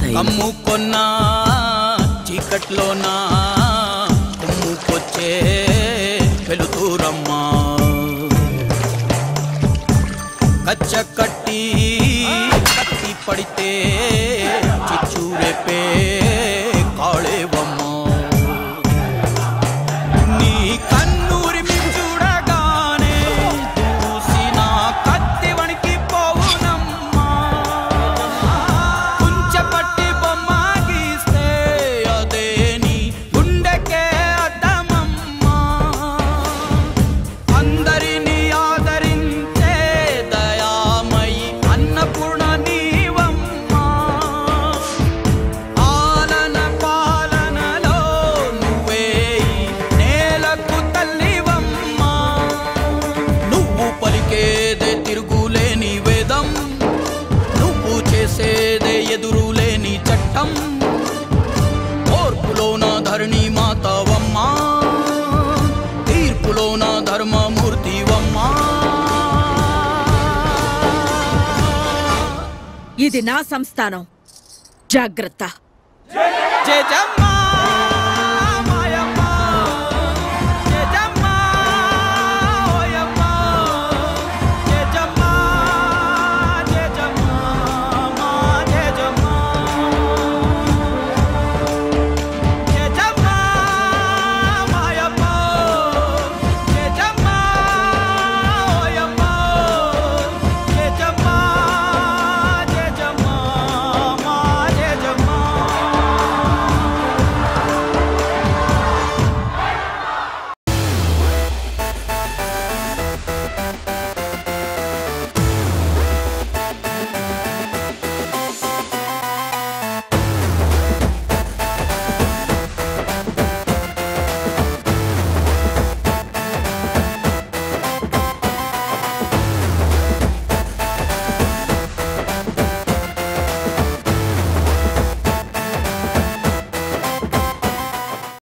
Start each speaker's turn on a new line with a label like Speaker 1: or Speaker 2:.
Speaker 1: కమ్ముకొన్నా చీకట్లోనా కుమ్ముకొచ్చే వెలుతురమ్మా కచ్చ కట్టి కత్తి పడితే చిచ్చు రేపే కాళేవమ్మా నీ కన్నూరి మీ చూడగానే చూసిన కత్తి వణికి పోవునమ్మా కుంచెపట్టి బొమ్మ గీస్తే అదే నీ గుండెకే అద్దమమ్మా అందరినీ ఆదరించే దయామయి అన్నపూర్ణ నీవమ్మా ఆలన పాలనలో నువ్వే నేలకు తల్లివమ్మా నువ్వు పలికేదే తిరుగులేని వేదం నువ్వు చేసేదే ఎదురులేని చట్టం ఓర్పులోన ధరణి మాతవమ్మా తీర్పులోన ధర్మమూర్తివమ్మా
Speaker 2: ఇది నా సంస్థానం జాగ్రత్త
Speaker 1: జయజమ్మా